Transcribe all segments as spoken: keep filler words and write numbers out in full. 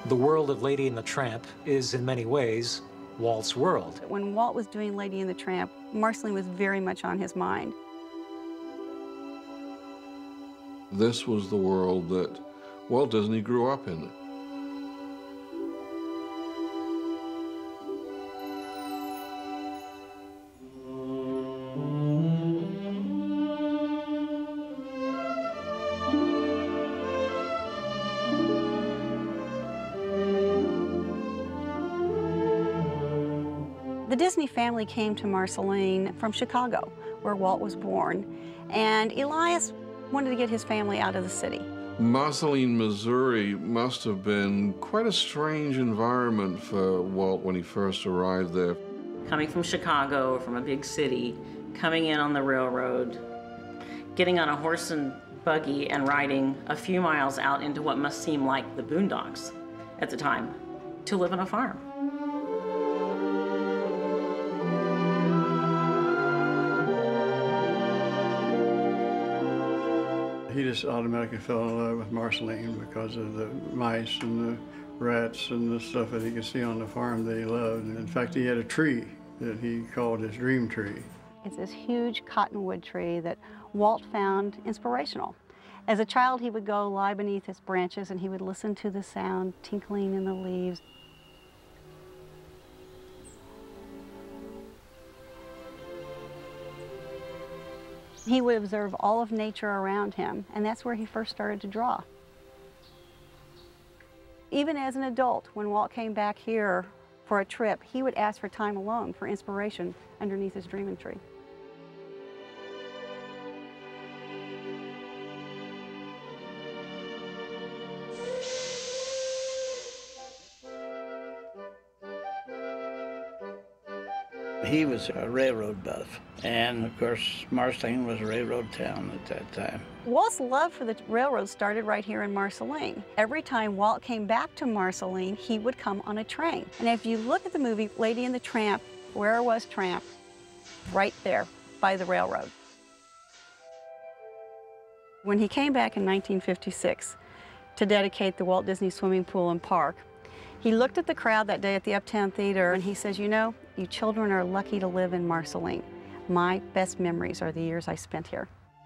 The world of Lady and the Tramp is, in many ways, Walt's world. When Walt was doing Lady and the Tramp, Marceline was very much on his mind. This was the world that Walt Disney grew up in. The Disney family came to Marceline from Chicago, where Walt was born, and Elias wanted to get his family out of the city. Marceline, Missouri must have been quite a strange environment for Walt when he first arrived there. Coming from Chicago, from a big city, coming in on the railroad, getting on a horse and buggy and riding a few miles out into what must seem like the boondocks at the time, to live on a farm. He just automatically fell in love with Marceline because of the mice and the rats and the stuff that he could see on the farm that he loved. And in fact, he had a tree that he called his dream tree. It's this huge cottonwood tree that Walt found inspirational. As a child, he would go lie beneath its branches and he would listen to the sound tinkling in the leaves. He would observe all of nature around him, and that's where he first started to draw. Even as an adult, when Walt came back here for a trip, he would ask for time alone for inspiration underneath his dreaming tree. He was a railroad buff, and of course, Marceline was a railroad town at that time. Walt's love for the railroad started right here in Marceline. Every time Walt came back to Marceline, he would come on a train. And if you look at the movie Lady and the Tramp, where was Tramp? Right there, by the railroad. When he came back in nineteen fifty-six to dedicate the Walt Disney Swimming Pool and Park, he looked at the crowd that day at the Uptown Theater and he says, you know, you children are lucky to live in Marceline. My best memories are the years I spent here.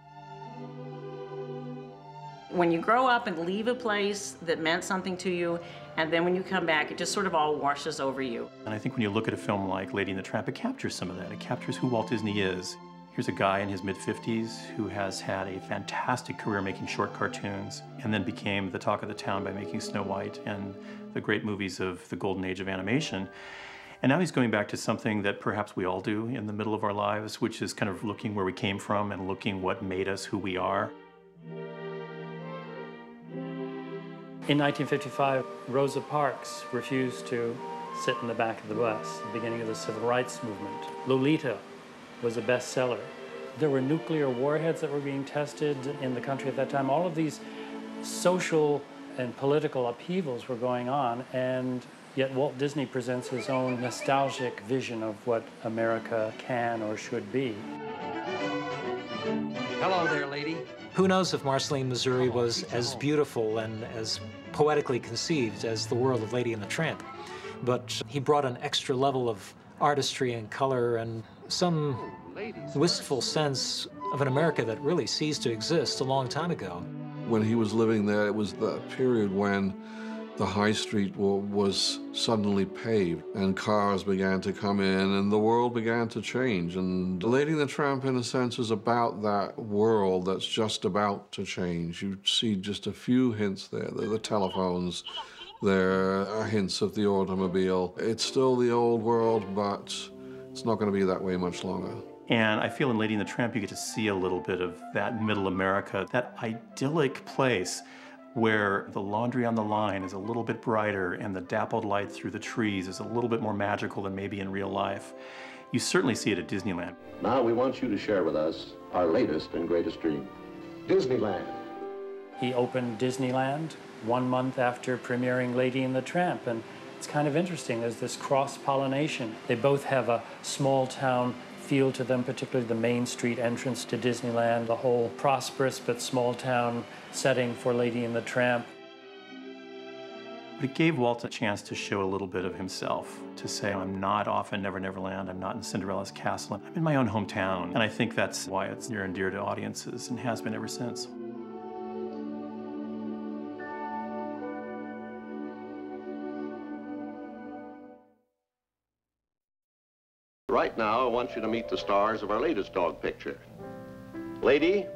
When you grow up and leave a place that meant something to you, and then when you come back, it just sort of all washes over you. And I think when you look at a film like Lady and the Tramp, it captures some of that. It captures who Walt Disney is. Here's a guy in his mid fifties who has had a fantastic career making short cartoons and then became the talk of the town by making Snow White and the great movies of the golden age of animation. And now he's going back to something that perhaps we all do in the middle of our lives, which is kind of looking where we came from and looking what made us who we are. In nineteen fifty-five, Rosa Parks refused to sit in the back of the bus, the beginning of the civil rights movement. Lolita was a bestseller. There were nuclear warheads that were being tested in the country at that time. All of these social and political upheavals were going on, and yet Walt Disney presents his own nostalgic vision of what America can or should be. Hello there, lady. Who knows if Marceline, Missouri was as beautiful and as poetically conceived as the world of Lady and the Tramp. But he brought an extra level of artistry and color and some wistful sense of an America that really ceased to exist a long time ago. When he was living there, it was the period when the high street was suddenly paved and cars began to come in and the world began to change. And Lady and the Tramp, in a sense, is about that world that's just about to change. You see just a few hints there. The, the telephones, there are hints of the automobile. It's still the old world, but it's not going to be that way much longer. And I feel in Lady and the Tramp you get to see a little bit of that middle America, that idyllic place where the laundry on the line is a little bit brighter and the dappled light through the trees is a little bit more magical than maybe in real life. You certainly see it at Disneyland. Now we want you to share with us our latest and greatest dream, Disneyland. He opened Disneyland one month after premiering Lady and the Tramp, and it's kind of interesting. There's this cross-pollination. They both have a small-town feel to them, particularly the Main Street entrance to Disneyland, the whole prosperous but small-town setting for Lady and the Tramp. But it gave Walt a chance to show a little bit of himself, to say, I'm not off in Never Never Land, I'm not in Cinderella's castle, I'm in my own hometown. And I think that's why it's near and dear to audiences and has been ever since. Right now, I want you to meet the stars of our latest dog picture. Lady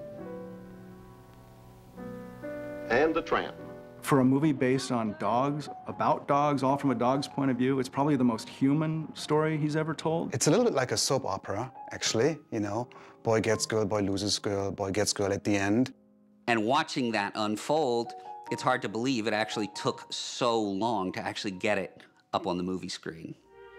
and the Tramp. For a movie based on dogs, about dogs, all from a dog's point of view, it's probably the most human story he's ever told. It's a little bit like a soap opera, actually, you know. Boy gets girl, boy loses girl, boy gets girl at the end. And watching that unfold, it's hard to believe it actually took so long to actually get it up on the movie screen.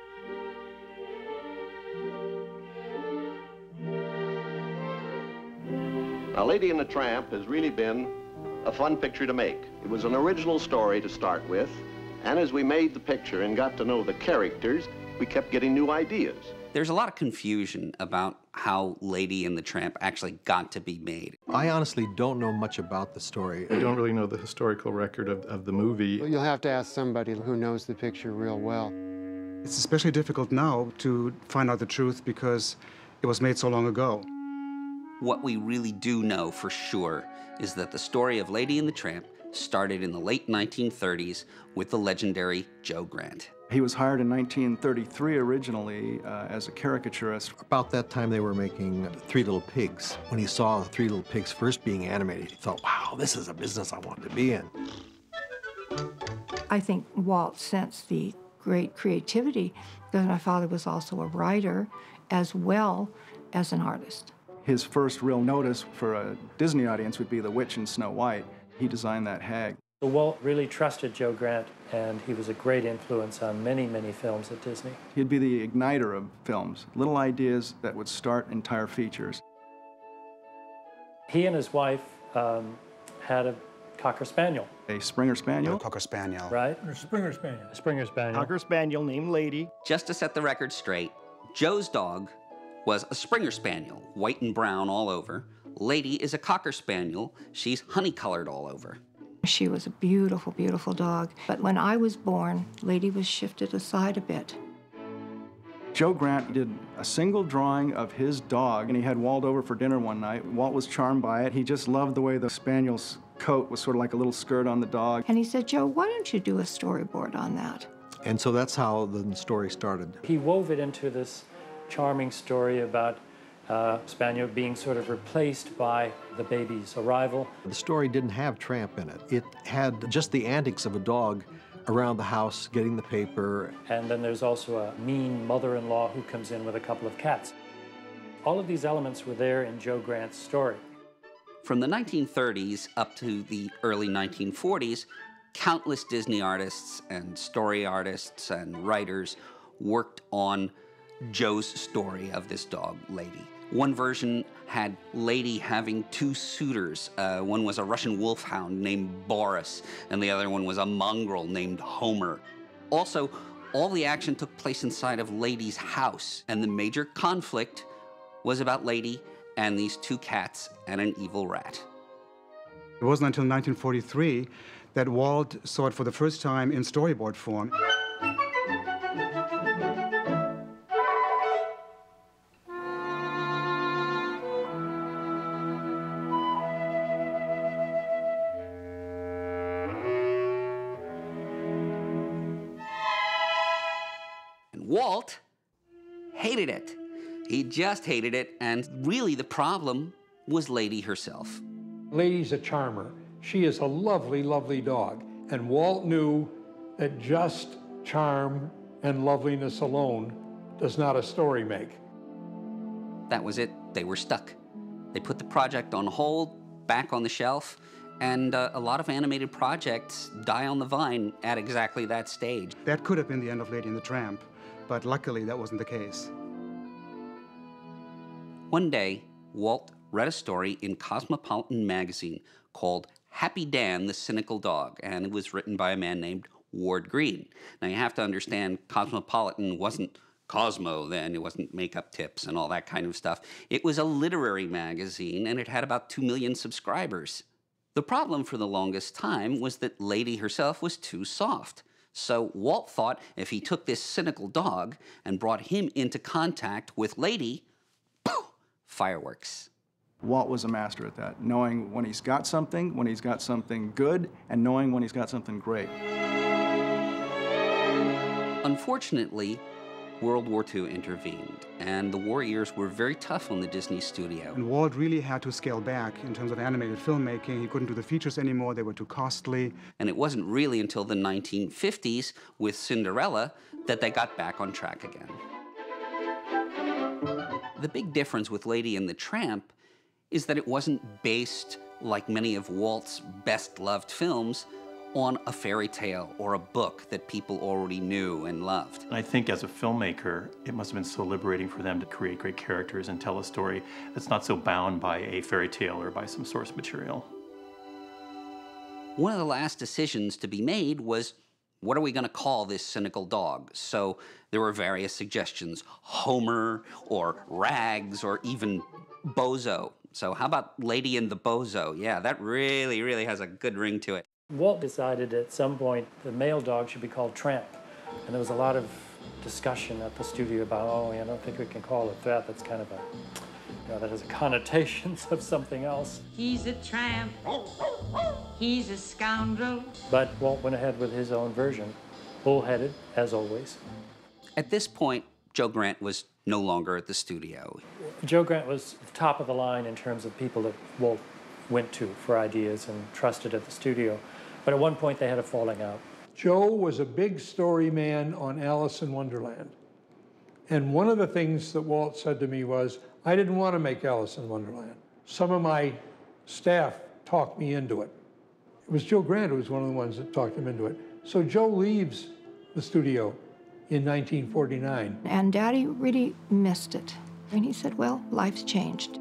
Now, Lady and the Tramp has really been a fun picture to make. It was an original story to start with, and as we made the picture and got to know the characters, we kept getting new ideas. There's a lot of confusion about how Lady and the Tramp actually got to be made. I honestly don't know much about the story. I don't really know the historical record of, of the movie. You'll have to ask somebody who knows the picture real well. It's especially difficult now to find out the truth because it was made so long ago. What we really do know for sure is that the story of Lady and the Tramp started in the late nineteen thirties with the legendary Joe Grant. He was hired in nineteen thirty-three originally uh, as a caricaturist. About that time, they were making Three Little Pigs. When he saw the Three Little Pigs first being animated, he thought, wow, this is a business I want to be in. I think Walt sensed the great creativity because my father was also a writer as well as an artist. His first real notice for a Disney audience would be The Witch in Snow White. He designed that hag. Walt really trusted Joe Grant, and he was a great influence on many, many films at Disney. He'd be the igniter of films, little ideas that would start entire features. He and his wife um, had a Cocker Spaniel. A Springer Spaniel? A Cocker Spaniel. Right? A Springer Spaniel. A Springer Spaniel. Cocker Spaniel named Lady. Just to set the record straight, Joe's dog was a Springer Spaniel, white and brown all over. Lady is a Cocker Spaniel. She's honey-colored all over. She was a beautiful, beautiful dog. But when I was born, Lady was shifted aside a bit. Joe Grant did a single drawing of his dog, and he had Walt over for dinner one night. Walt was charmed by it. He just loved the way the Spaniel's coat was sort of like a little skirt on the dog. And he said, Joe, why don't you do a storyboard on that? And so that's how the story started. He wove it into this charming story about uh, Spaniel being sort of replaced by the baby's arrival. The story didn't have Tramp in it. It had just the antics of a dog around the house getting the paper. And then there's also a mean mother-in-law who comes in with a couple of cats. All of these elements were there in Joe Grant's story. From the nineteen thirties up to the early nineteen forties, countless Disney artists and story artists and writers worked on Joe's story of this dog, Lady. One version had Lady having two suitors. Uh, one was a Russian wolfhound named Boris, and the other one was a mongrel named Homer. Also, all the action took place inside of Lady's house, and the major conflict was about Lady and these two cats and an evil rat. It wasn't until nineteen forty-three that Walt saw it for the first time in storyboard form. Walt hated it. He just hated it, and really the problem was Lady herself. Lady's a charmer. She is a lovely, lovely dog. And Walt knew that just charm and loveliness alone does not a story make. That was it. They were stuck. They put the project on hold, back on the shelf, and uh, a lot of animated projects die on the vine at exactly that stage. That could have been the end of Lady and the Tramp, but luckily that wasn't the case. One day, Walt read a story in Cosmopolitan magazine called Happy Dan, the Cynical Dog, and it was written by a man named Ward Green. Now, you have to understand, Cosmopolitan wasn't Cosmo then. It wasn't makeup tips and all that kind of stuff. It was a literary magazine, and it had about two million subscribers. The problem for the longest time was that Lady herself was too soft. So Walt thought if he took this cynical dog and brought him into contact with Lady, poof, fireworks. Walt was a master at that, knowing when he's got something, when he's got something good, and knowing when he's got something great. Unfortunately, World War Two intervened, and the war years were very tough on the Disney studio. And Walt really had to scale back in terms of animated filmmaking. He couldn't do the features anymore, they were too costly. And it wasn't really until the nineteen fifties with Cinderella that they got back on track again. The big difference with Lady and the Tramp is that it wasn't based, like many of Walt's best-loved films, on a fairy tale or a book that people already knew and loved. I think as a filmmaker, it must have been so liberating for them to create great characters and tell a story that's not so bound by a fairy tale or by some source material. One of the last decisions to be made was, what are we going to call this cynical dog? So there were various suggestions, Homer or Rags or even Bozo. So how about Lady and the Bozo? Yeah, that really, really has a good ring to it. Walt decided at some point the male dog should be called Tramp. And there was a lot of discussion at the studio about, oh, I don't think we can call it that. That's kind of a, you know, that has a connotations of something else. He's a tramp. He's a scoundrel. But Walt went ahead with his own version, bullheaded, as always. At this point, Joe Grant was no longer at the studio. Joe Grant was top of the line in terms of people that Walt went to for ideas and trusted at the studio. But at one point, they had a falling out. Joe was a big story man on Alice in Wonderland. And one of the things that Walt said to me was, I didn't want to make Alice in Wonderland. Some of my staff talked me into it. It was Joe Grant who was one of the ones that talked him into it. So Joe leaves the studio in nineteen forty-nine. And Daddy really missed it. And he said, well, life's changed.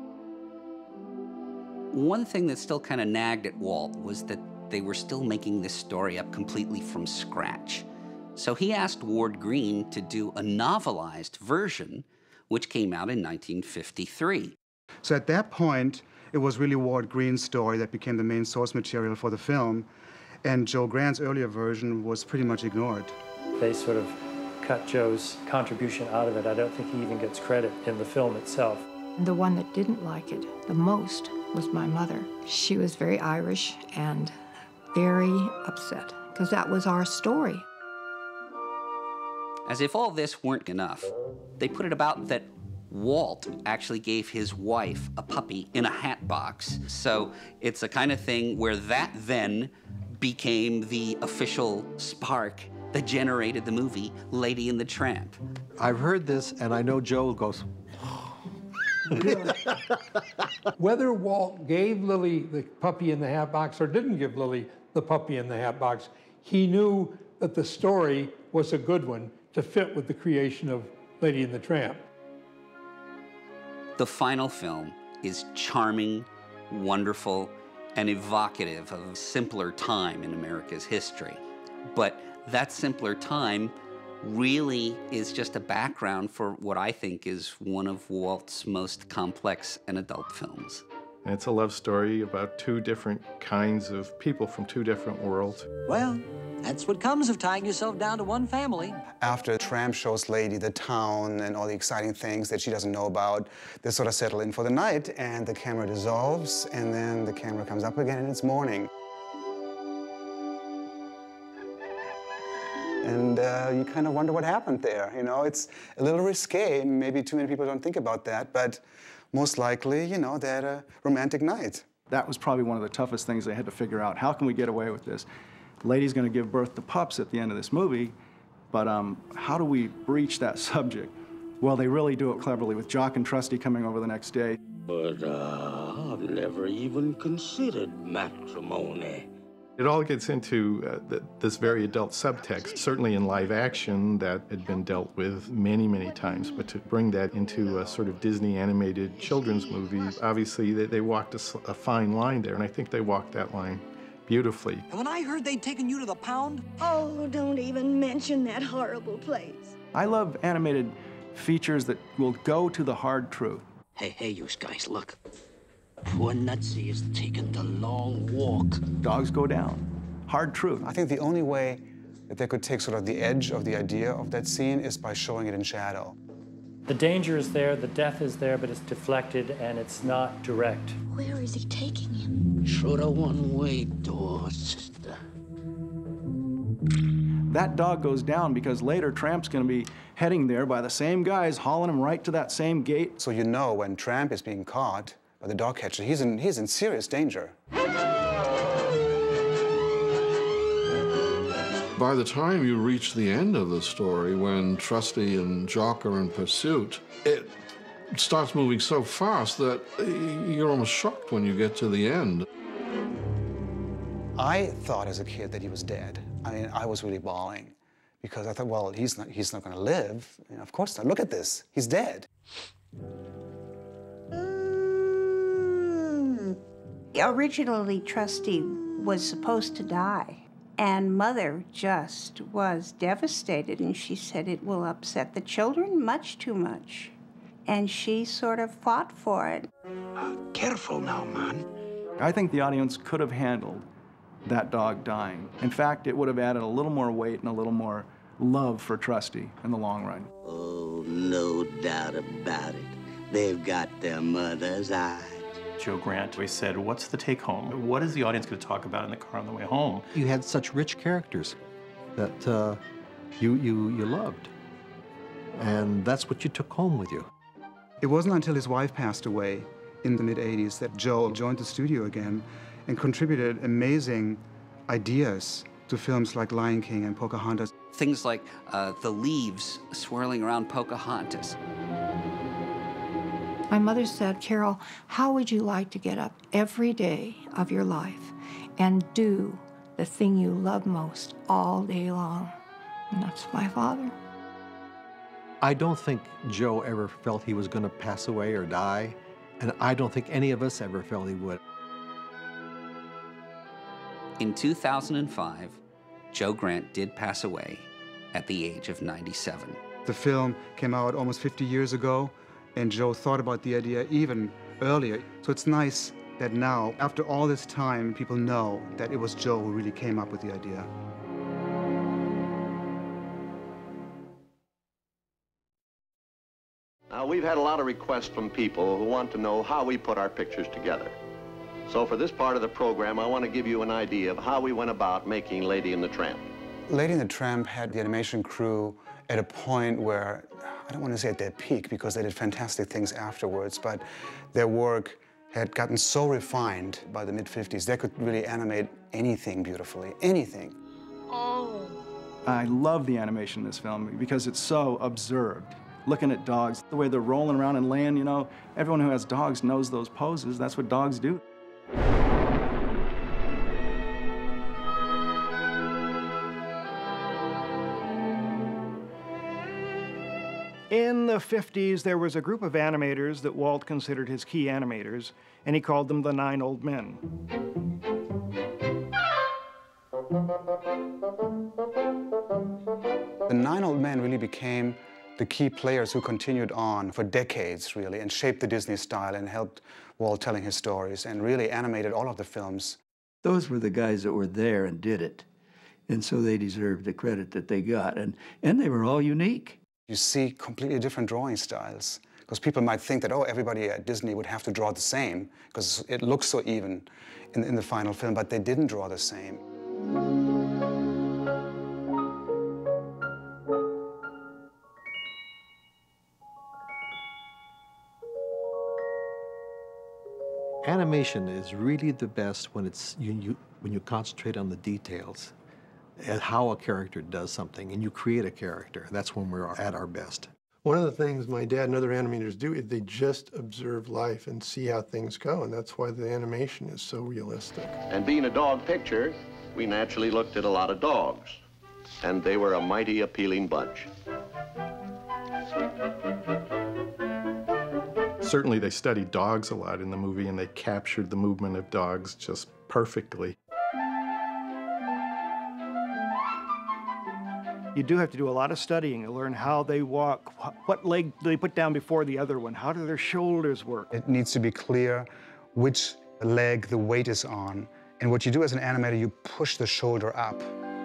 One thing that still kind of nagged at Walt was that they were still making this story up completely from scratch. So he asked Ward Green to do a novelized version, which came out in nineteen fifty-three. So at that point, it was really Ward Green's story that became the main source material for the film, and Joe Grant's earlier version was pretty much ignored. They sort of cut Joe's contribution out of it. I don't think he even gets credit in the film itself. The one that didn't like it the most was my mother. She was very Irish and very upset, because that was our story. As if all this weren't enough, they put it about that Walt actually gave his wife a puppy in a hat box. So it's a kind of thing where that then became the official spark that generated the movie Lady and the Tramp. I've heard this, and I know Joe goes, Whether Walt gave Lily the puppy in the hat box or didn't give Lily the puppy in the hat box, he knew that the story was a good one to fit with the creation of Lady and the Tramp. The final film is charming, wonderful, and evocative of a simpler time in America's history. But that simpler time really is just a background for what I think is one of Walt's most complex and adult films. And it's a love story about two different kinds of people from two different worlds. Well, that's what comes of tying yourself down to one family. After Tramp shows Lady the town and all the exciting things that she doesn't know about, they sort of settle in for the night, and the camera dissolves, and then the camera comes up again, and it's morning. And uh, you kind of wonder what happened there. You know, it's a little risque. Maybe too many people don't think about that, but most likely, you know, they had a romantic night. That was probably one of the toughest things they had to figure out. How can we get away with this? Lady's going to give birth to pups at the end of this movie, but um, how do we breach that subject? Well, they really do it cleverly with Jock and Trusty coming over the next day. But uh, I've never even considered matrimony. It all gets into uh, the, this very adult subtext, certainly in live action that had been dealt with many, many times, but to bring that into a sort of Disney animated children's movie, obviously they, they walked a, a fine line there, and I think they walked that line beautifully. And when I heard they'd taken you to the pound... Oh, don't even mention that horrible place. I love animated features that will go to the hard truth. Hey, hey, you guys, look. Poor Nutsy is taking the long walk. Dogs go down. Hard truth. I think the only way that they could take sort of the edge of the idea of that scene is by showing it in shadow. The danger is there, the death is there, but it's deflected and it's not direct. Where is he taking him? Through the one-way door, sister. That dog goes down because later Tramp's going to be heading there by the same guys, hauling him right to that same gate. So you know when Tramp is being caught by the dog catcher, he's in, he's in serious danger. By the time you reach the end of the story, when Trusty and Jock are in pursuit, it starts moving so fast that you're almost shocked when you get to the end. I thought as a kid that he was dead. I mean, I was really bawling because I thought, well, he's not, he's not going to live. You know, of course not. Look at this. He's dead. Mm. Originally, Trusty was supposed to die. And Mother just was devastated, and she said it will upset the children much too much. And she sort of fought for it. Uh, careful now, man. I think the audience could have handled that dog dying. In fact, it would have added a little more weight and a little more love for Trusty in the long run. Oh, no doubt about it. They've got their mother's eyes. Joe Grant always said, what's the take home? What is the audience going to talk about in the car on the way home? You had such rich characters that uh, you, you, you loved. And that's what you took home with you. It wasn't until his wife passed away in the mid eighties that Joe joined the studio again and contributed amazing ideas to films like Lion King and Pocahontas. Things like uh, the leaves swirling around Pocahontas. My mother said, Carol, how would you like to get up every day of your life and do the thing you love most all day long? And that's my father. I don't think Joe ever felt he was going to pass away or die, and I don't think any of us ever felt he would. In two thousand five, Joe Grant did pass away at the age of ninety-seven. The film came out almost fifty years ago, and Joe thought about the idea even earlier. So it's nice that now, after all this time, people know that it was Joe who really came up with the idea. Now, we've had a lot of requests from people who want to know how we put our pictures together. So for this part of the program, I want to give you an idea of how we went about making Lady and the Tramp. Lady and the Tramp had the animation crew at a point where, I don't want to say at their peak because they did fantastic things afterwards, but their work had gotten so refined by the mid fifties, they could really animate anything beautifully, anything. Oh. I love the animation in this film because it's so observed. Looking at dogs, the way they're rolling around and laying, you know, everyone who has dogs knows those poses. That's what dogs do. In the fifties, there was a group of animators that Walt considered his key animators, and he called them the Nine Old Men. The Nine Old Men really became the key players who continued on for decades, really, and shaped the Disney style and helped Walt telling his stories and really animated all of the films. Those were the guys that were there and did it, and so they deserved the credit that they got, and, and they were all unique. You see completely different drawing styles, because people might think that, oh, everybody at Disney would have to draw the same, because it looks so even in, in the final film, but they didn't draw the same. Animation is really the best when it's you, you when you concentrate on the details and how a character does something, and you create a character. That's when we're at our best. One of the things my dad and other animators do is they just observe life and see how things go, and that's why the animation is so realistic. And being a dog picture, we naturally looked at a lot of dogs, and they were a mighty appealing bunch. Certainly they studied dogs a lot in the movie, and they captured the movement of dogs just perfectly. You do have to do a lot of studying to learn how they walk, what leg do they put down before the other one, how do their shoulders work. It needs to be clear which leg the weight is on. And what you do as an animator, you push the shoulder up.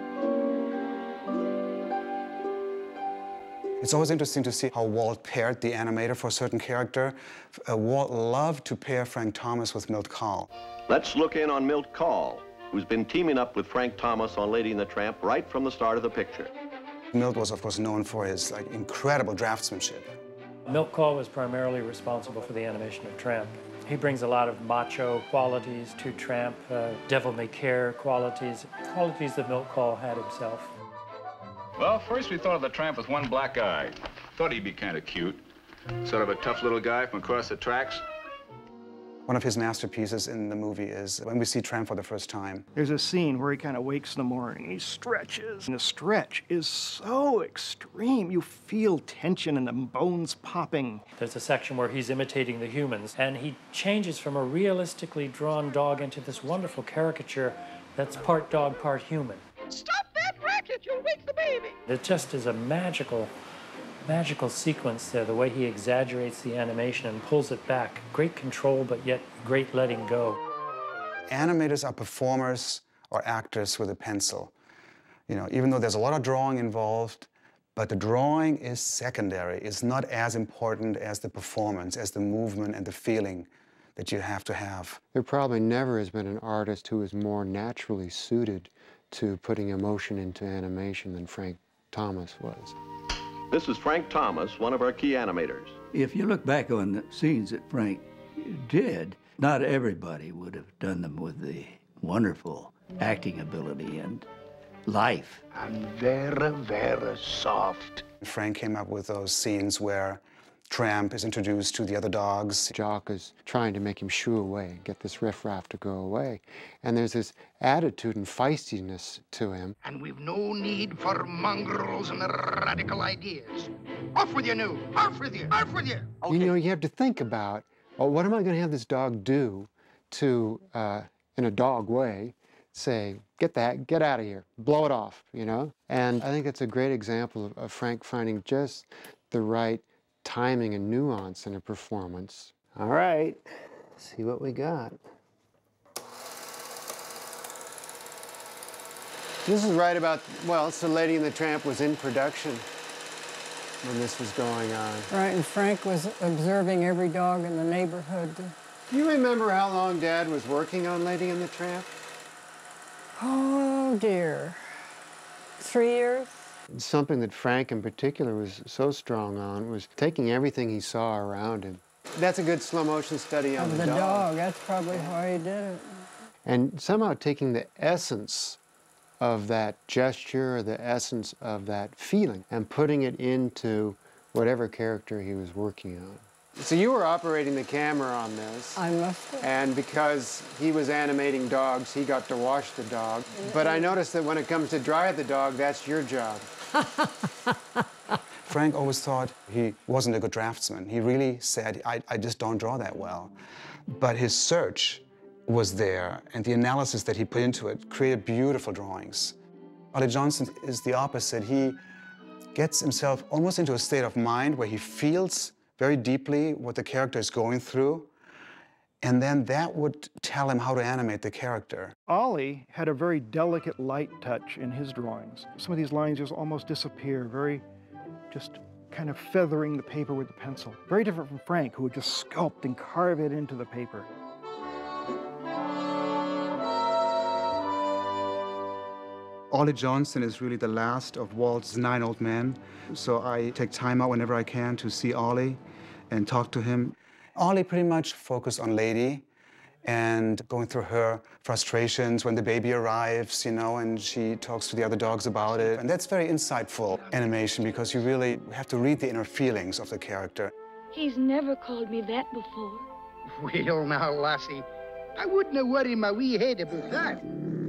It's always interesting to see how Walt paired the animator for a certain character. Uh, Walt loved to pair Frank Thomas with Milt Kahl. Let's look in on Milt Kahl, who's been teaming up with Frank Thomas on Lady and the Tramp right from the start of the picture. Milt was, of course, known for his like, incredible draftsmanship. Milt Kahl was primarily responsible for the animation of Tramp. He brings a lot of macho qualities to Tramp, uh, devil-may-care qualities, qualities that Milt Kahl had himself. Well, first we thought of the Tramp with one black eye. Thought he'd be kind of cute. Sort of a tough little guy from across the tracks. One of his masterpieces in the movie is when we see Tramp for the first time. There's a scene where he kind of wakes in the morning, he stretches, and the stretch is so extreme. You feel tension and the bones popping. There's a section where he's imitating the humans, and he changes from a realistically drawn dog into this wonderful caricature that's part dog, part human. Stop that racket, you'll wake the baby! It just is a magical, magical sequence there, the way he exaggerates the animation and pulls it back. Great control, but yet great letting go. Animators are performers or actors with a pencil. You know, even though there's a lot of drawing involved, but the drawing is secondary. It's not as important as the performance, as the movement and the feeling that you have to have. There probably never has been an artist who is more naturally suited to putting emotion into animation than Frank Thomas was. This is Frank Thomas, one of our key animators. If you look back on the scenes that Frank did, not everybody would have done them with the wonderful acting ability and life. I'm very, very soft. Frank came up with those scenes where Tramp is introduced to the other dogs. Jock is trying to make him shoo away, get this riffraff to go away. And there's this attitude and feistiness to him. And we've no need for mongrels and radical ideas. Off with you, new! Off with you! Off with you! Okay. You know, you have to think about, well, what am I going to have this dog do to, uh, in a dog way, say, get that, get out of here, blow it off, you know? And I think that's a great example of, of Frank finding just the right timing and nuance in a performance. All right, see what we got. This is right about, well, so Lady and the Tramp was in production when this was going on. Right, and Frank was observing every dog in the neighborhood. Do you remember how long Dad was working on Lady and the Tramp? Oh, dear. Three years? Something that Frank in particular was so strong on was taking everything he saw around him. That's a good slow motion study on Of the, the dog. dog, that's probably why he did it. And somehow taking the essence of that gesture, the essence of that feeling, and putting it into whatever character he was working on. So you were operating the camera on this. I must have. And because he was animating dogs, he got to wash the dog. But I noticed that when it comes to dry the dog, that's your job. Frank always thought he wasn't a good draftsman. He really said, I, I just don't draw that well. But his search was there, and the analysis that he put into it created beautiful drawings. Ollie Johnston is the opposite. He gets himself almost into a state of mind where he feels very deeply what the character is going through, and then that would tell him how to animate the character. Ollie had a very delicate light touch in his drawings. Some of these lines just almost disappear, very just kind of feathering the paper with the pencil. Very different from Frank, who would just sculpt and carve it into the paper. Ollie Johnston is really the last of Walt's nine old men, so I take time out whenever I can to see Ollie and talk to him. Ollie pretty much focused on Lady and going through her frustrations when the baby arrives, you know, and she talks to the other dogs about it. And that's very insightful animation because you really have to read the inner feelings of the character. He's never called me that before. Well, now, lassie, I wouldn't have worried my wee head about that.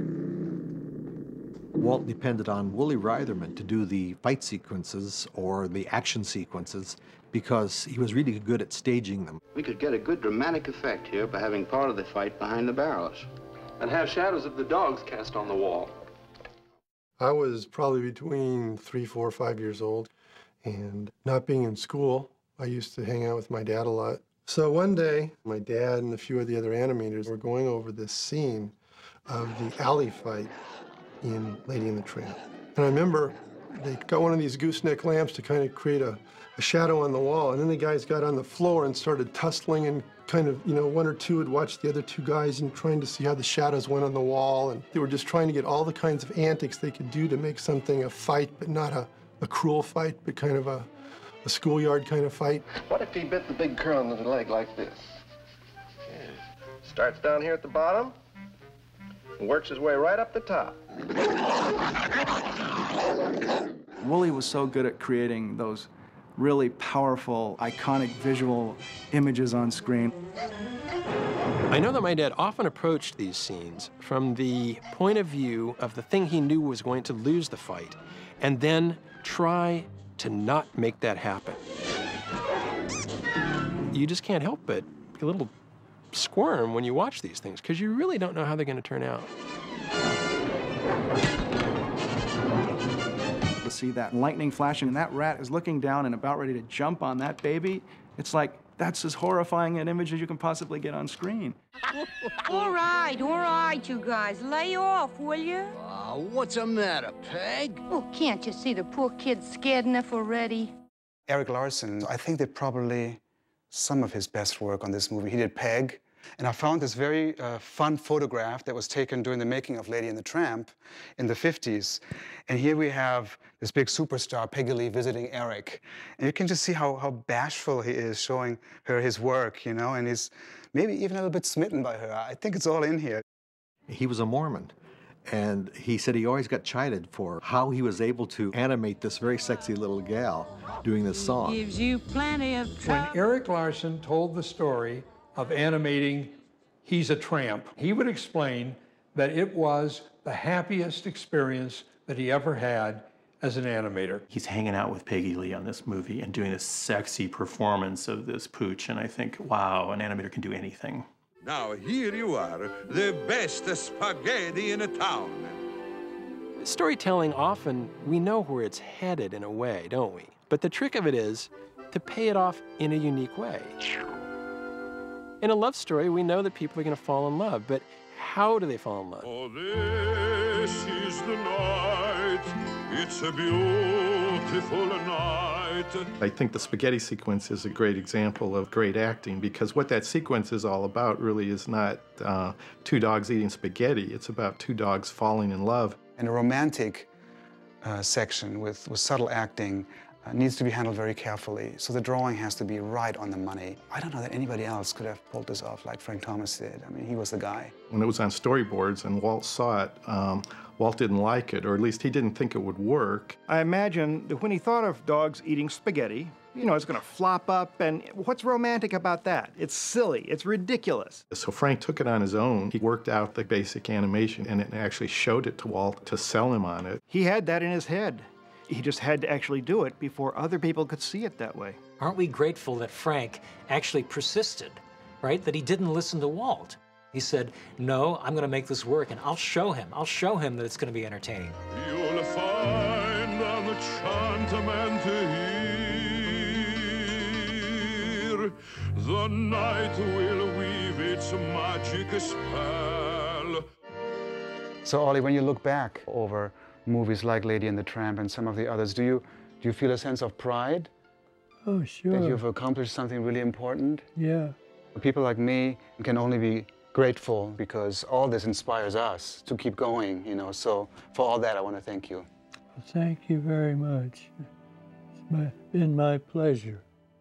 Walt depended on Wooly Reitherman to do the fight sequences or the action sequences because he was really good at staging them. We could get a good dramatic effect here by having part of the fight behind the barrels. And have shadows of the dogs cast on the wall. I was probably between three, four, five years old, and not being in school, I used to hang out with my dad a lot. So one day, my dad and a few of the other animators were going over this scene of the alley fight in Lady and the Tramp. And I remember they got one of these gooseneck lamps to kind of create a, a shadow on the wall, and then the guys got on the floor and started tussling, and kind of, you know, one or two would watch the other two guys and trying to see how the shadows went on the wall, and they were just trying to get all the kinds of antics they could do to make something a fight, but not a, a cruel fight, but kind of a, a schoolyard kind of fight. What if he bit the big curl on the leg like this? Yeah. Starts down here at the bottom and works his way right up the top. Wooly was so good at creating those really powerful, iconic visual images on screen. I know that my dad often approached these scenes from the point of view of the thing he knew was going to lose the fight, and then try to not make that happen. You just can't help but be a little squirm when you watch these things, because you really don't know how they're going to turn out. To see that lightning flashing, and that rat is looking down and about ready to jump on that baby, it's like, that's as horrifying an image as you can possibly get on screen. All right, all right, you guys. Lay off, will you? Uh, what's the matter, Peg? Oh, can't you see the poor kid's scared enough already? Eric Larson, I think, did probably some of his best work on this movie. He did Peg, and I found this very uh, fun photograph that was taken during the making of Lady and the Tramp in the fifties. And here we have this big superstar, Peggy Lee, visiting Eric. And you can just see how, how bashful he is, showing her his work, you know, and he's maybe even a little bit smitten by her. I think it's all in here. He was a Mormon, and he said he always got chided for how he was able to animate this very sexy little gal doing this song. Gives you plenty of trouble. When Eric Larson told the story of animating He's a Tramp, he would explain that it was the happiest experience that he ever had as an animator. He's hanging out with Peggy Lee on this movie and doing this sexy performance of this pooch, and I think, wow, an animator can do anything. Now here you are, the best spaghetti in a town. Storytelling, often, we know where it's headed in a way, don't we? But the trick of it is to pay it off in a unique way. In a love story, we know that people are going to fall in love, but how do they fall in love? Oh, this is the night. It's a beautiful night. I think the spaghetti sequence is a great example of great acting, because what that sequence is all about really is not uh, two dogs eating spaghetti. It's about two dogs falling in love. And a romantic uh, section with, with subtle acting uh, needs to be handled very carefully. So the drawing has to be right on the money. I don't know that anybody else could have pulled this off like Frank Thomas did. I mean, he was the guy. When it was on storyboards and Walt saw it, um, Walt didn't like it, or at least he didn't think it would work. I imagine that when he thought of dogs eating spaghetti, you know, it's going to flop up, and what's romantic about that? It's silly, it's ridiculous. So Frank took it on his own. He worked out the basic animation and it actually showed it to Walt to sell him on it. He had that in his head. He just had to actually do it before other people could see it that way. Aren't we grateful that Frank actually persisted, right? That he didn't listen to Walt. He said, no, I'm going to make this work, and I'll show him. I'll show him that it's going to be entertaining. You'll find an enchantment here. The night will weave its magic spell. So, Ollie, when you look back over movies like Lady and the Tramp and some of the others, do you, do you feel a sense of pride? Oh, sure. That you've accomplished something really important? Yeah. People like me can only be grateful because all this inspires us to keep going, you know. So for all that, I want to thank you. Thank you very much. It's my, been my pleasure.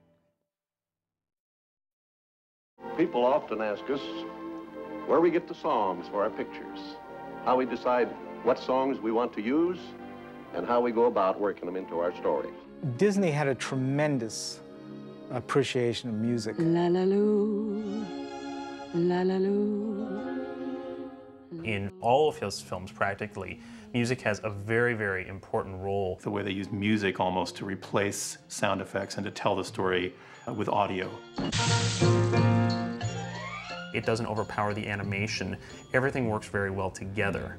People often ask us where we get the songs for our pictures, how we decide what songs we want to use, and how we go about working them into our story. Disney had a tremendous appreciation of music. La la loo, la la loo. In all of his films, practically, music has a very, very important role. The way they use music almost to replace sound effects and to tell the story uh, with audio. It doesn't overpower the animation. Everything works very well together.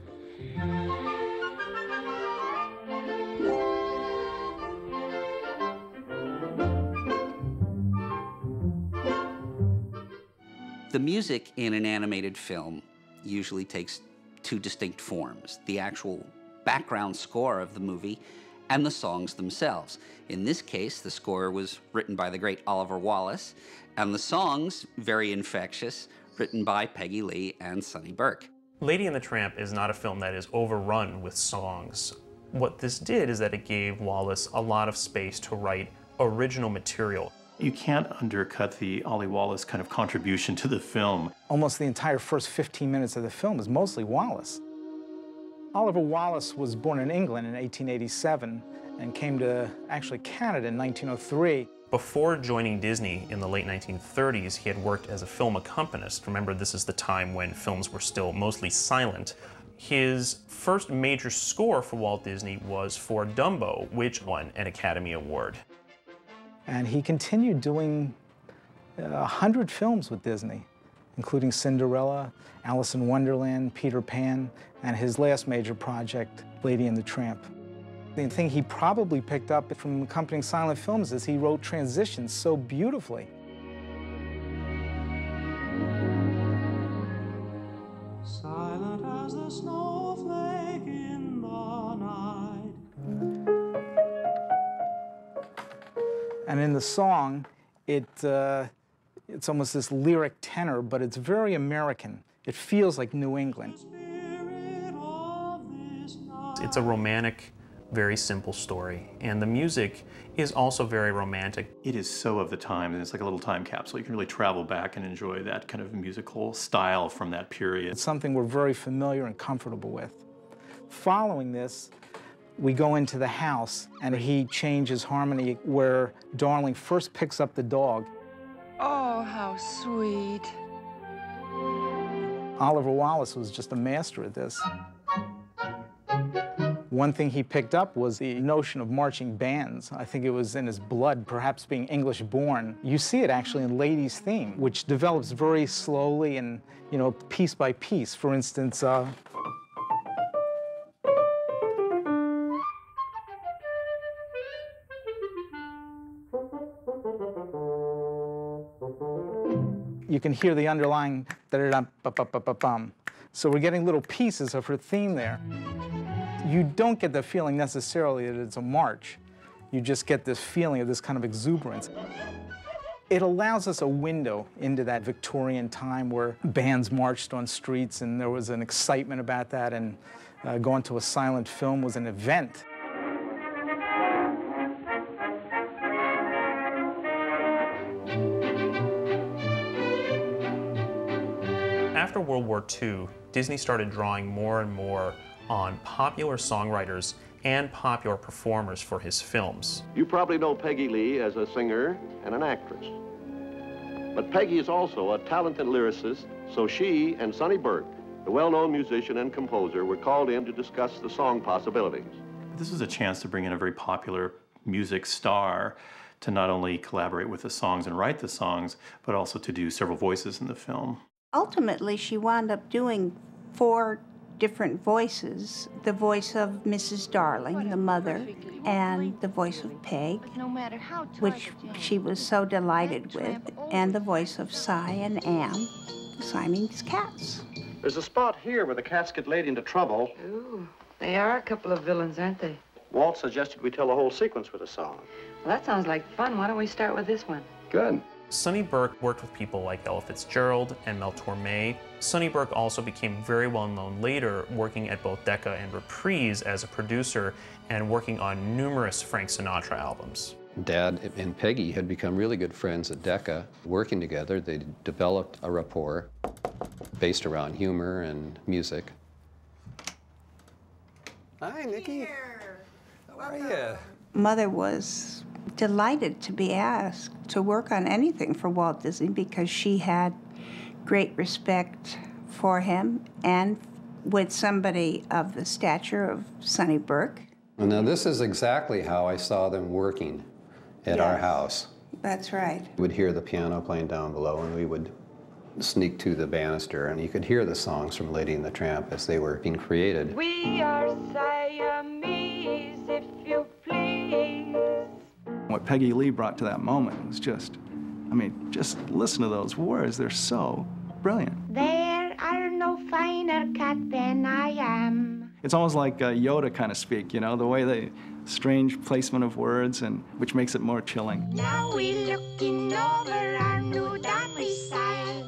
The music in an animated film usually takes two distinct forms: the actual background score of the movie and the songs themselves. In this case, the score was written by the great Oliver Wallace, and the songs, very infectious, written by Peggy Lee and Sonny Burke. Lady and the Tramp is not a film that is overrun with songs. What this did is that it gave Wallace a lot of space to write original material. You can't undercut the Ollie Wallace kind of contribution to the film. Almost the entire first fifteen minutes of the film is mostly Wallace. Oliver Wallace was born in England in eighteen eighty-seven and came to actually Canada in nineteen oh three. Before joining Disney in the late nineteen thirties, he had worked as a film accompanist. Remember, this is the time when films were still mostly silent. His first major score for Walt Disney was for Dumbo, which won an Academy Award. And he continued doing a hundred films with Disney, including Cinderella, Alice in Wonderland, Peter Pan, and his last major project, Lady and the Tramp. The thing he probably picked up from accompanying silent films is he wrote transitions so beautifully. Silent as the snowflake in the night. And in the song, it, uh, it's almost this lyric tenor, but it's very American. It feels like New England. It's a romantic, very simple story, and the music is also very romantic. It is so of the time, and it's like a little time capsule. You can really travel back and enjoy that kind of musical style from that period. It's something we're very familiar and comfortable with. Following this, we go into the house, and he changes harmony where Darling first picks up the dog. Oh, how sweet. Oliver Wallace was just a master at this. One thing he picked up was the notion of marching bands. I think it was in his blood, perhaps being English born. You see it actually in Lady's Theme, which develops very slowly and, you know, piece by piece. For instance, uh, you can hear the underlying da-da-dum-ba-ba-ba-ba-bum. So we're getting little pieces of her theme there. You don't get the feeling necessarily that it's a march. You just get this feeling of this kind of exuberance. It allows us a window into that Victorian time where bands marched on streets and there was an excitement about that, and uh, going to a silent film was an event. After World War Two, Disney started drawing more and more on popular songwriters and popular performers for his films. You probably know Peggy Lee as a singer and an actress. But Peggy is also a talented lyricist, so she and Sonny Burke, the well-known musician and composer, were called in to discuss the song possibilities. This was a chance to bring in a very popular music star to not only collaborate with the songs and write the songs, but also to do several voices in the film. Ultimately, she wound up doing four different voices. The voice of Missus Darling, the mother, and the voice of Peg, which she was so delighted with, and the voice of Cy and Anne, the Siamese cats. There's a spot here where the cats get laid into trouble. Ooh, they are a couple of villains, aren't they? Walt suggested we tell the whole sequence with a song. Well, that sounds like fun. Why don't we start with this one? Good. Sonny Burke worked with people like Ella Fitzgerald and Mel Torme. Sonny Burke also became very well known later, working at both Decca and Reprise as a producer and working on numerous Frank Sinatra albums. Dad and Peggy had become really good friends at Decca. Working together, they developed a rapport based around humor and music. Hi, Nikki. How are you? Mother was delighted to be asked to work on anything for Walt Disney because she had great respect for him, and with somebody of the stature of Sonny Burke. Well, now this is exactly how I saw them working at Yes. our house. That's right. We would hear the piano playing down below, and we would sneak to the banister, and you could hear the songs from Lady and the Tramp as they were being created. We are Siamese, if you please. What Peggy Lee brought to that moment was just, I mean, just listen to those words. They're so brilliant. There are no finer cut than I am. It's almost like uh, Yoda kind of speak, you know, the way they, strange placement of words, and which makes it more chilling. Now we're looking over our new domicile.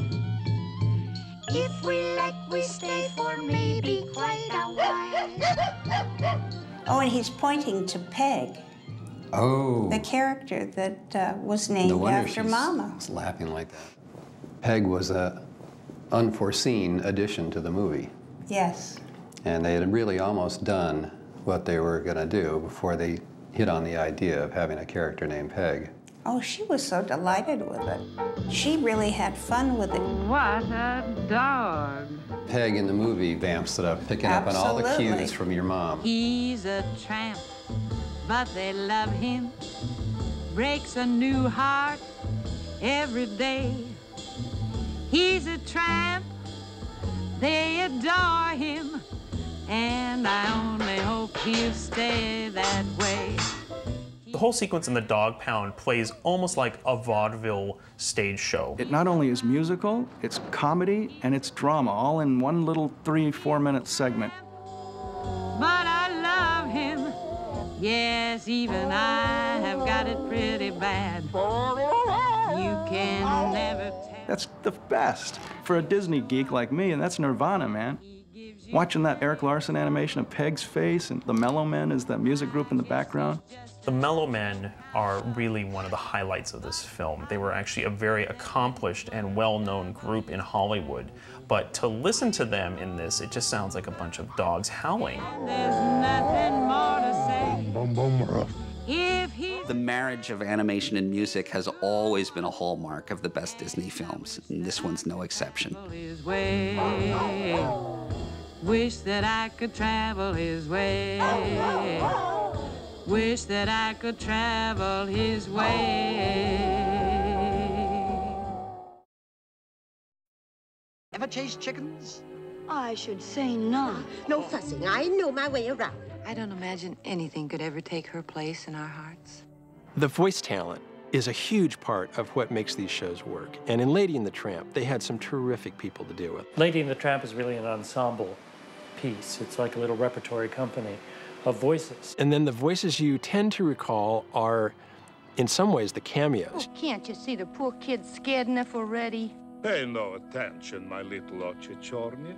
If we like, we stay for maybe quite a while. Oh, and he's pointing to Peg, Oh. the character that uh, was named No wonder after she's Mama. laughing like that. Peg was a unforeseen addition to the movie. Yes. And they had really almost done what they were going to do before they hit on the idea of having a character named Peg. Oh, she was so delighted with it. She really had fun with it. What a dog. Peg in the movie vamps it up, picking up on all the Absolutely. cues from your mom. He's a tramp, but they love him. Breaks a new heart every day. He's a tramp, they adore him, and I only hope he'll stay that way. The whole sequence in the dog pound plays almost like a vaudeville stage show. It not only is musical, it's comedy, and it's drama, all in one little three, four minute segment. But I love him, yes, even I have got it pretty bad. You can never tell. That's the best for a Disney geek like me, and that's Nirvana, man. Watching that Eric Larson animation of Peg's face, and the Mellow Men is the music group in the background. The Mellow Men are really one of the highlights of this film. They were actually a very accomplished and well-known group in Hollywood. But to listen to them in this, it just sounds like a bunch of dogs howling. There's nothing more to say. Boom, boom, rough. If he The marriage of animation and music has always been a hallmark of the best Disney films, and this one's no exception. his way, wish that I could travel his way. Wish that I could travel his way. Ever chased chickens? I should say not. No fussing. I know my way around. I don't imagine anything could ever take her place in our hearts. The voice talent is a huge part of what makes these shows work. And in Lady and the Tramp, they had some terrific people to deal with. Lady and the Tramp is really an ensemble piece. It's like a little repertory company of voices. And then the voices you tend to recall are, in some ways, the cameos. Oh, can't you see the poor kid's scared enough already? Pay no attention, my little Ochechornia.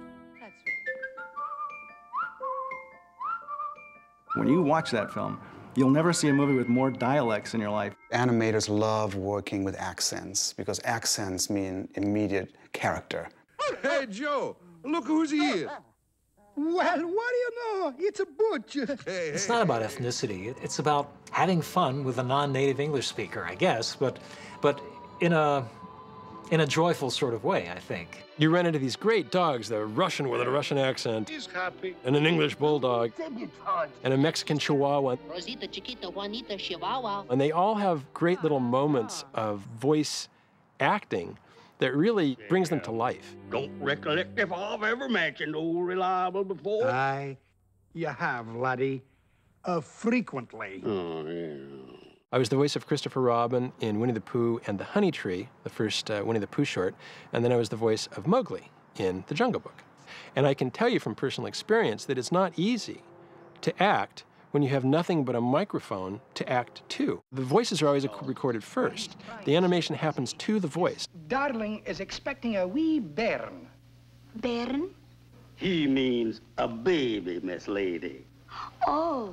When you watch that film, you'll never see a movie with more dialects in your life. Animators love working with accents because accents mean immediate character. Hey, Joe, look who's here. Well, what do you know? It's a butch. It's not about ethnicity. It's about having fun with a non-native English speaker, I guess, but, but in a, in a joyful sort of way, I think. You run into these great dogs, the Russian with a Russian accent, He's happy. and an English bulldog, and a Mexican Chihuahua. Rosita, Chiquita, Juanita, Chihuahua. And they all have great little moments of voice acting that really brings them to life. Don't recollect if I've ever mentioned old Reliable before. Aye, you have, laddie. Uh, frequently. Oh, yeah. I was the voice of Christopher Robin in Winnie the Pooh and the Honey Tree, the first uh, Winnie the Pooh short, and then I was the voice of Mowgli in The Jungle Book. And I can tell you from personal experience that it's not easy to act when you have nothing but a microphone to act to. The voices are always recorded first. The animation happens to the voice. Darling is expecting a wee bairn. Baron? He means a baby, Miss Lady. Oh.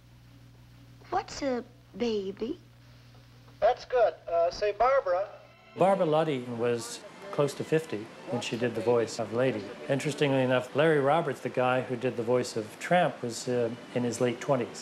What's a baby? That's good. Uh, say Barbara. Barbara Luddy was close to fifty when she did the voice of Lady. Interestingly enough, Larry Roberts, the guy who did the voice of Tramp, was uh, in his late twenties.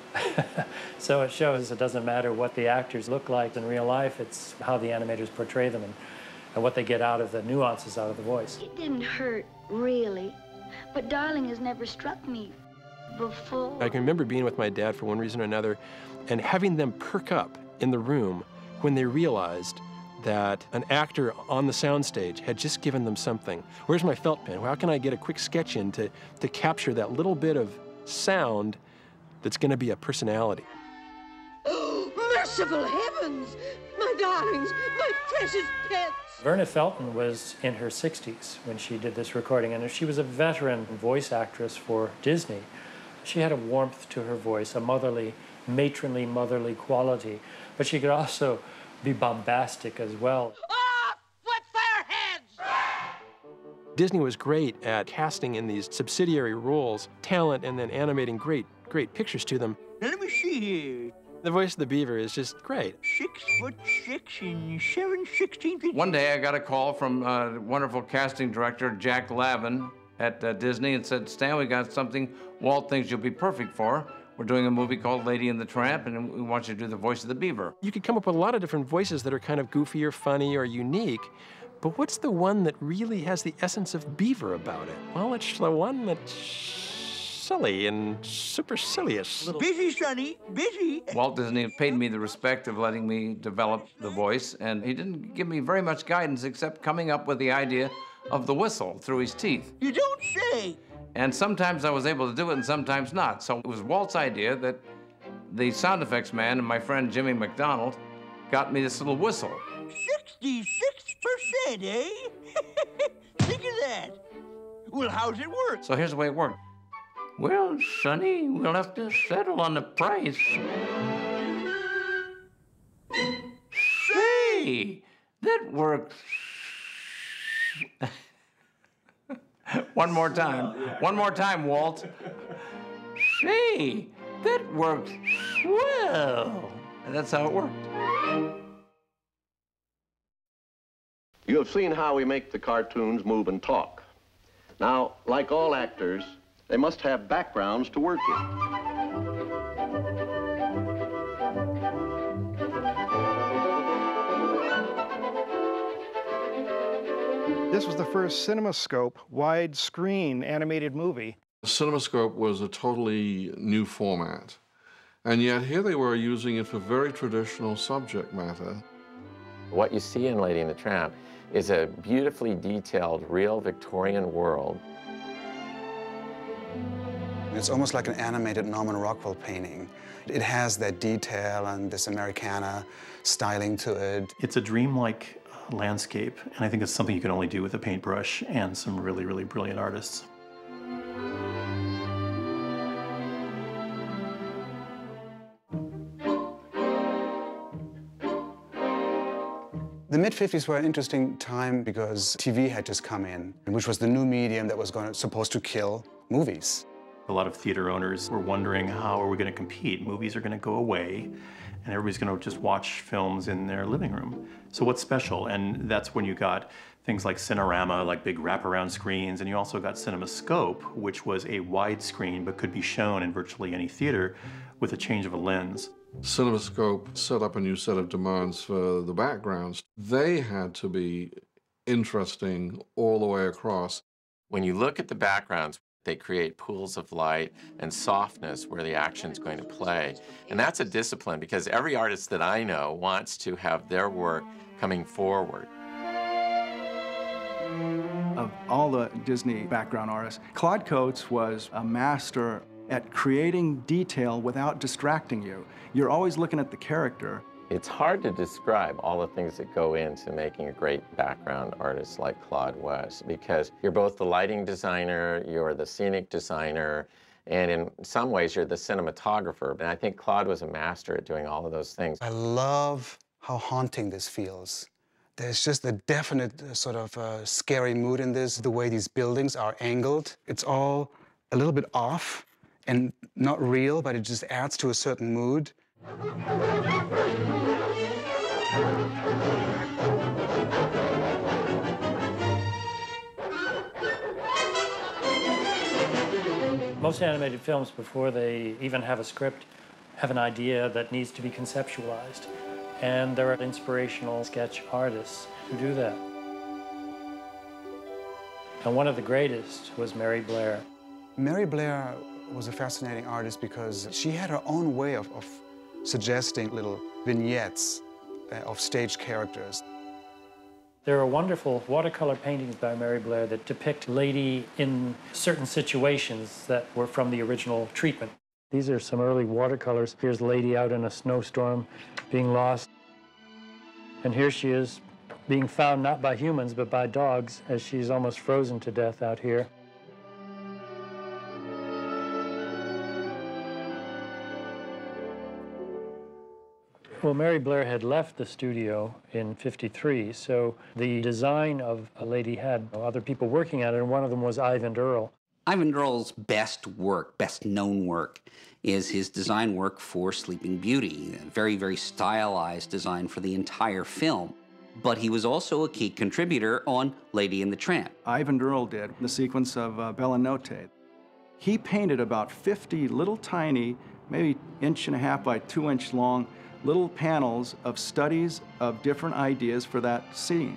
So it shows it doesn't matter what the actors look like in real life, it's how the animators portray them and, and what they get out of the nuances out of the voice. It didn't hurt, really. But darling has never struck me before. I can remember being with my dad for one reason or another and having them perk up in the room when they realized that an actor on the soundstage had just given them something. Where's my felt pen? How can I get a quick sketch in to, to capture that little bit of sound that's going to be a personality? Oh, merciful heavens! My darlings, my precious pets. Verna Felton was in her sixties when she did this recording, and she was a veteran voice actress for Disney. She had a warmth to her voice, a motherly, matronly, motherly quality, but she could also be bombastic as well. Disney was great at casting in these subsidiary roles talent and then animating great, great pictures to them. Now, let me see here. The voice of the beaver is just great. Six foot six and seven sixteenths. One day I got a call from uh, wonderful casting director Jack Lavin at uh, Disney and said, Stan, we got something Walt thinks you'll be perfect for. We're doing a movie called Lady and the Tramp, and we want you to do the voice of the beaver. You could come up with a lot of different voices that are kind of goofy or funny or unique, but what's the one that really has the essence of beaver about it? Well, it's the one that's silly and supercilious. Busy, Sonny, busy. Walt Disney paid me the respect of letting me develop the voice, and he didn't give me very much guidance except coming up with the idea of the whistle through his teeth. You don't say. And sometimes I was able to do it and sometimes not. So it was Walt's idea that the sound effects man and my friend Jimmy McDonald got me this little whistle. sixty-six percent, eh? Think of that. Well, how's it work? So here's the way it worked. Well, Sonny, we'll have to settle on the price. Say, that works. One more time. One more time, Walt. Say, that works well. And that's how it worked. You have seen how we make the cartoons move and talk. Now, like all actors, they must have backgrounds to work in. This was the first CinemaScope widescreen animated movie. CinemaScope was a totally new format, and yet here they were using it for very traditional subject matter. What you see in Lady and the Tramp is a beautifully detailed, real Victorian world. It's almost like an animated Norman Rockwell painting. It has that detail and this Americana styling to it. It's a dreamlike landscape, and I think it's something you can only do with a paintbrush and some really, really brilliant artists. The mid fifties were an interesting time because T V had just come in, which was the new medium that was going to, supposed to kill movies. A lot of theater owners were wondering, how are we going to compete? Movies are going to go away, and everybody's going to just watch films in their living room. So what's special? And that's when you got things like Cinerama, like big wraparound screens, and you also got CinemaScope, which was a widescreen but could be shown in virtually any theater with a change of a lens. CinemaScope set up a new set of demands for the backgrounds. They had to be interesting all the way across. When you look at the backgrounds, they create pools of light and softness where the action's going to play. And that's a discipline, because every artist that I know wants to have their work coming forward. Of all the Disney background artists, Claude Coates was a master at creating detail without distracting you. You're always looking at the character. It's hard to describe all the things that go into making a great background artist like Claude was, because you're both the lighting designer, you're the scenic designer, and in some ways you're the cinematographer. And I think Claude was a master at doing all of those things. I love how haunting this feels. There's just a definite uh, sort of uh, scary mood in this, the way these buildings are angled. It's all a little bit off and not real, but it just adds to a certain mood. Most animated films, before they even have a script, have an idea that needs to be conceptualized. And there are inspirational sketch artists who do that. And one of the greatest was Mary Blair. Mary Blair was a fascinating artist because she had her own way of, of suggesting little vignettes uh, of stage characters. There are wonderful watercolor paintings by Mary Blair that depict Lady in certain situations that were from the original treatment. These are some early watercolors. Here's Lady out in a snowstorm being lost. And here she is being found not by humans, but by dogs, as she's almost frozen to death out here. Well, Mary Blair had left the studio in fifty-three, so the design of A Lady had other people working at it, and one of them was Ivan Earl. Ivan Earl's best work, best known work, is his design work for Sleeping Beauty, a very, very stylized design for the entire film. But he was also a key contributor on Lady and the Tramp. Ivan Earl did the sequence of uh, Bella Notte. He painted about fifty little tiny, maybe inch and a half by two inch long, little panels of studies of different ideas for that scene.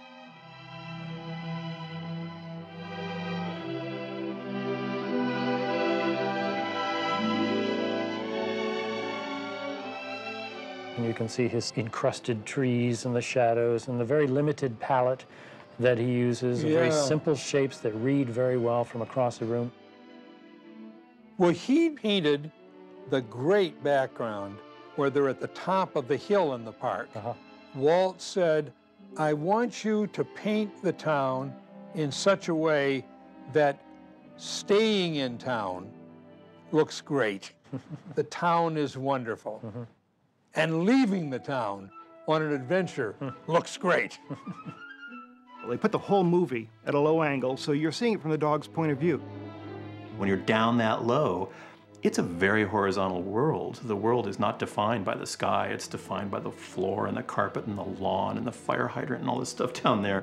And you can see his encrusted trees and the shadows and the very limited palette that he uses, Yeah. very simple shapes that read very well from across the room. Well, he painted the great background where they're at the top of the hill in the park. Uh-huh. Walt said, I want you to paint the town in such a way that staying in town looks great. The town is wonderful. Mm-hmm. And leaving the town on an adventure looks great. They put the whole movie at a low angle, so you're seeing it from the dog's point of view. When you're down that low, it's a very horizontal world. The world is not defined by the sky, it's defined by the floor and the carpet and the lawn and the fire hydrant and all this stuff down there.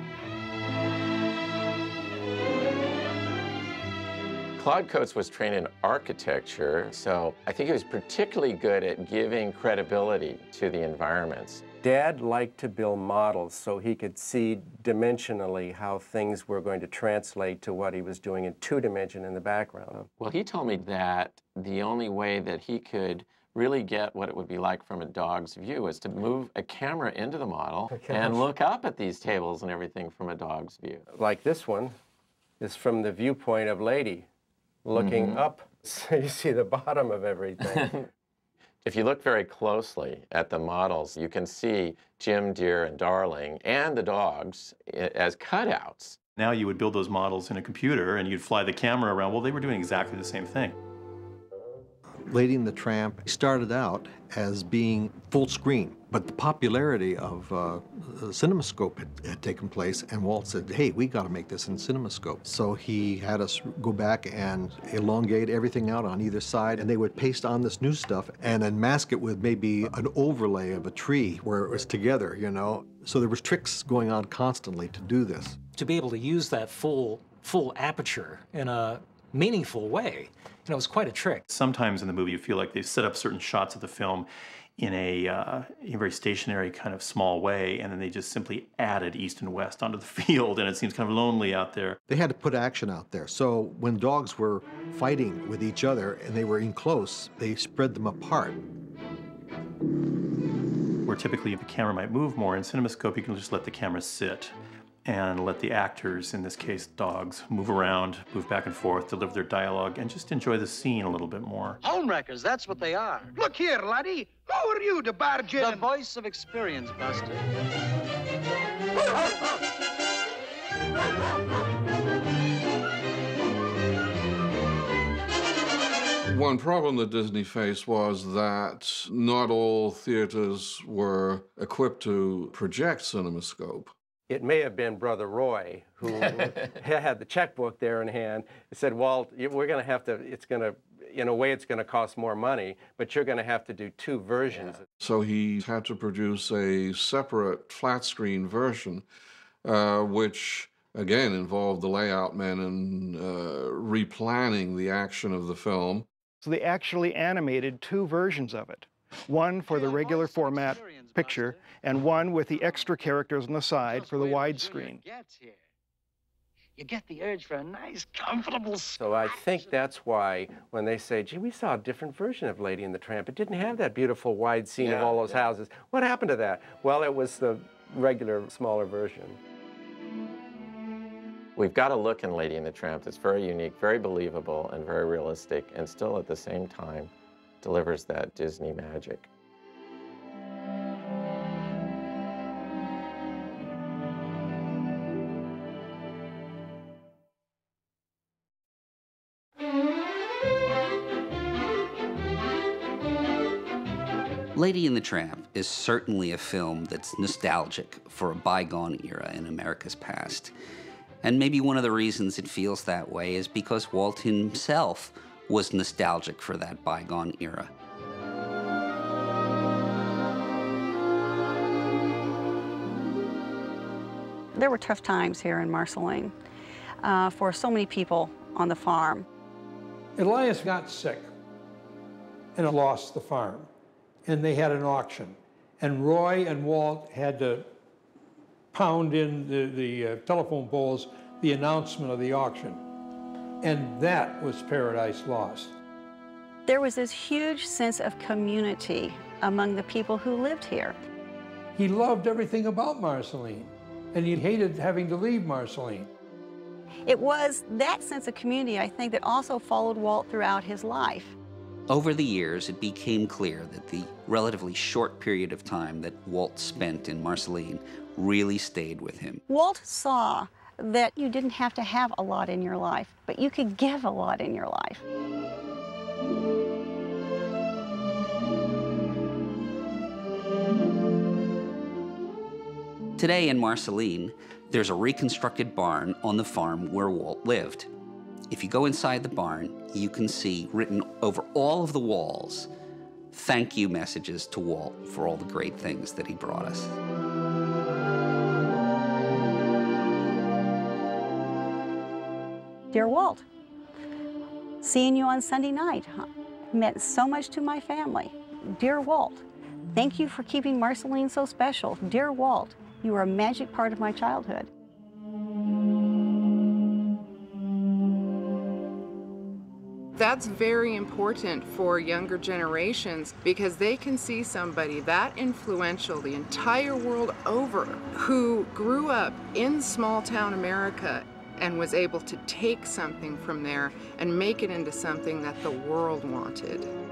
Claude Coates was trained in architecture, so I think he was particularly good at giving credibility to the environments. Dad liked to build models so he could see dimensionally how things were going to translate to what he was doing in two-dimension in the background. Well, he told me that the only way that he could really get what it would be like from a dog's view is to move a camera into the model Okay. and look up at these tables and everything from a dog's view. Like this one is from the viewpoint of Lady, looking Mhm. up, so you see the bottom of everything. If you look very closely at the models, you can see Jim, Deer, and Darling, and the dogs i- as cutouts. Now you would build those models in a computer and you'd fly the camera around. Well, they were doing exactly the same thing. Lady and the Tramp started out as being full screen, but the popularity of uh, the CinemaScope had, had taken place, and Walt said, hey, we got to make this in CinemaScope. So he had us go back and elongate everything out on either side, and they would paste on this new stuff and then mask it with maybe an overlay of a tree where it was together, you know? So there was tricks going on constantly to do this. To be able to use that full, full aperture in a meaningful way, you know, it was quite a trick. Sometimes in the movie you feel like they set up certain shots of the film in a, uh, in a very stationary kind of small way, and then they just simply added east and west onto the field, and it seems kind of lonely out there. They had to put action out there. So when dogs were fighting with each other and they were in close, they spread them apart. Where typically the camera might move more, in CinemaScope you can just let the camera sit and let the actors, in this case dogs, move around, move back and forth, deliver their dialogue, and just enjoy the scene a little bit more. Homewreckers, that's what they are. Look here, laddie. Who are you to barge in? The voice of experience, Buster. One problem that Disney faced was that not all theaters were equipped to project CinemaScope. It may have been Brother Roy who had the checkbook there in hand. He said, Walt, you- we're going to have to, it's going to, in a way, it's going to cost more money, but you're going to have to do two versions. So he had to produce a separate flat screen version, uh, which again involved the layout men and uh, replanning the action of the film. So they actually animated two versions of it. One for the regular format picture, and one with the extra characters on the side for the widescreen. You get the urge for a nice, comfortable... So I think that's why when they say, gee, we saw a different version of Lady and the Tramp, it didn't have that beautiful wide scene of Yeah, all those yeah. houses. What happened to that? Well, it was the regular, smaller version. We've got a look in Lady and the Tramp that's very unique, very believable, and very realistic, and still at the same time delivers that Disney magic. Lady and the Tramp is certainly a film that's nostalgic for a bygone era in America's past. And maybe one of the reasons it feels that way is because Walt himself was nostalgic for that bygone era. There were tough times here in Marceline uh, for so many people on the farm. Elias got sick and lost the farm, and they had an auction. And Roy and Walt had to pound in the, the uh, telephone poles the announcement of the auction. And that was Paradise Lost. There was this huge sense of community among the people who lived here. He loved everything about Marceline, and he hated having to leave Marceline. It was that sense of community, I think, that also followed Walt throughout his life. Over the years, it became clear that the relatively short period of time that Walt spent in Marceline really stayed with him. Walt saw that you didn't have to have a lot in your life, but you could give a lot in your life. Today in Marceline, there's a reconstructed barn on the farm where Walt lived. If you go inside the barn, you can see written over all of the walls, thank you messages to Walt for all the great things that he brought us. Dear Walt, seeing you on Sunday night huh, meant so much to my family. Dear Walt, thank you for keeping Marceline so special. Dear Walt, you are a magic part of my childhood. That's very important for younger generations because they can see somebody that influential the entire world over who grew up in small town America and was able to take something from there and make it into something that the world wanted.